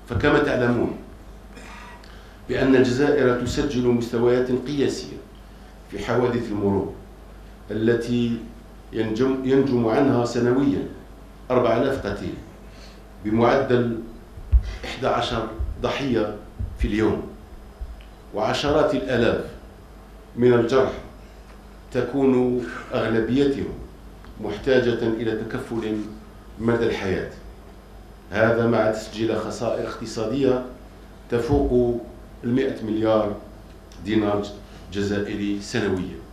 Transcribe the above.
فكما تعلمون بأن الجزائر تسجل مستويات قياسية في حوادث المرور التي ينجم عنها سنويا 4000 قتيل بمعدل 11 ضحية في اليوم، وعشرات الآلاف من الجرحى تكون أغلبيتهم محتاجة إلى تكفل مدى الحياة، هذا مع تسجيل خسائر اقتصادية تفوق 100 مليار دينار جزائري سنويا.